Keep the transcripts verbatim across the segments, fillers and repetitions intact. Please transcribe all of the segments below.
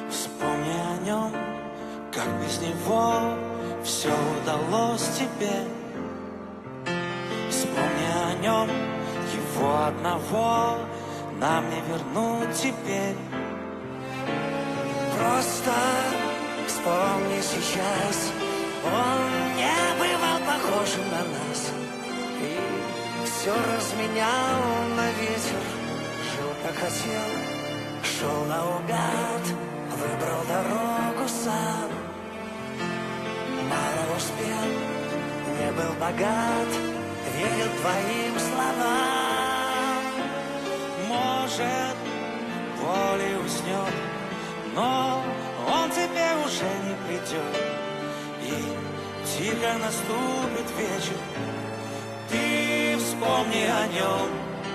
Вспомни о нем, как без него все удалось тебе. Вспомни о нем, его одного нам не вернуть теперь. Просто вспомни сейчас, он не бывал похожим на нас, и все разменял на ветер. Жил как хотел, шел наугад, выбрал дорогу сам. Мало успел, не был богат, верил твоим словам. Может, волей уснет, но он тебе уже не придет. И тихо наступит вечер, ты вспомни о нем.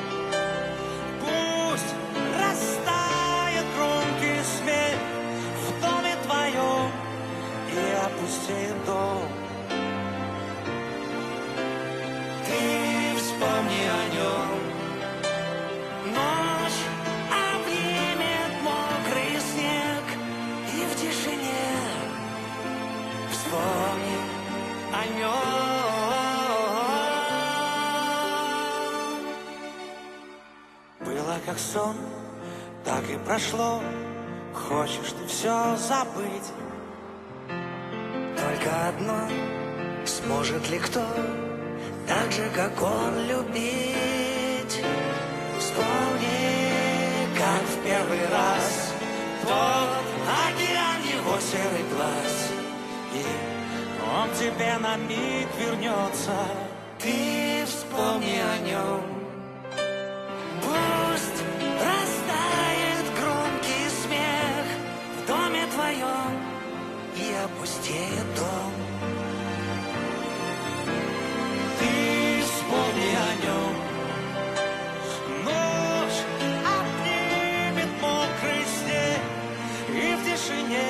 Пусть растает громкий смех в доме твоем и опустеет дом. Ты вспомни о нем. Ночь обнимет мокрый снег, и в тишине вспомни о нем. Было как сон, так и прошло. Хочешь ты все забыть? Только одно: сможет ли кто так же, как он, любить? Вспомни, как в первый раз Тот океан, его серый глаз, и он тебе на миг вернется. ты вспомни о нем. Пусть растает громкий смех в доме твоем и опустеет дом. Ты вспомни о нем. Ночь обнимет мокрый снег, и в тишине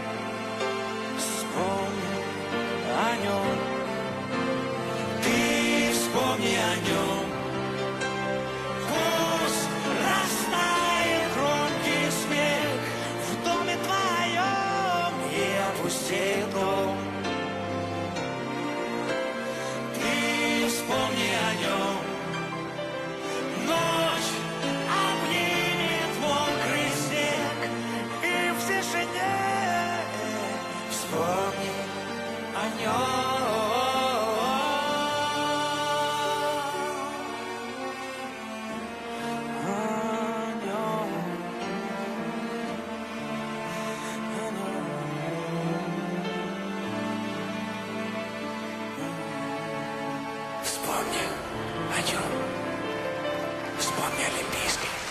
вспомни о нем. Ты вспомни о нем. Пусть растает громкий смех в доме твоем и опустеет дом. Ты вспомни о нем. Ночь обнимет мокрый снег, и в тишине вспомни о нем. Вспомни о нем. Вспомни Олимпийский.